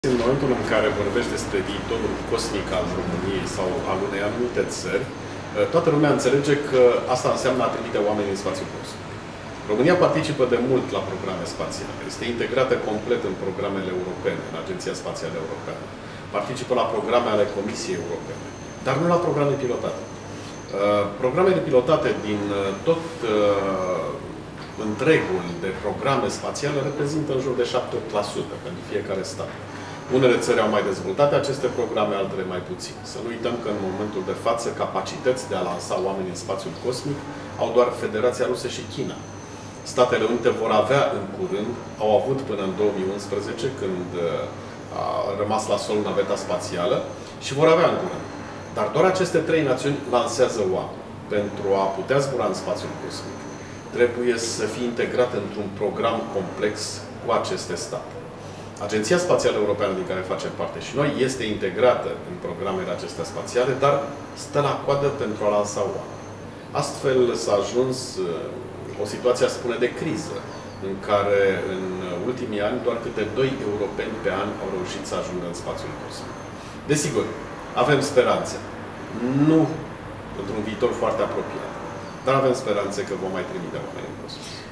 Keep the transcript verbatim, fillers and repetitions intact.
În momentul în care vorbești despre viitorul cosmic al României sau al unei anumite țări, toată lumea înțelege că asta înseamnă a trimite oameni în spațiul cosmic. România participă de mult la programe spațiale. Este integrată complet în programele europene, în Agenția Spațială Europeană. Participă la programe ale Comisiei Europene, dar nu la programe pilotate. Programele pilotate din tot întregul de programe spațiale reprezintă în jur de șapte opt la sută pentru fiecare stat. Unele țări au mai dezvoltate aceste programe, altele mai puțin. Să nu uităm că în momentul de față capacități de a lansa oameni în spațiul cosmic au doar Federația Rusă și China. Statele Unite vor avea în curând, au avut până în două mii unsprezece, când a rămas la sol naveta spațială, și vor avea în curând. Dar doar aceste trei națiuni lansează oameni. Pentru a putea zbura în spațiul cosmic, trebuie să fie integrat într-un program complex cu aceste state. Agenția Spațială Europeană, din care facem parte și noi, este integrată în programele acestea spațiale, dar stă la coadă pentru a lansa oameni. Astfel s-a ajuns o situație, a spune, de criză, în care în ultimii ani doar câte doi europeni pe an au reușit să ajungă în spațiul cosmic. Desigur, avem speranțe. Nu într-un viitor foarte apropiat, dar avem speranțe că vom mai trimite oameni în cosmos.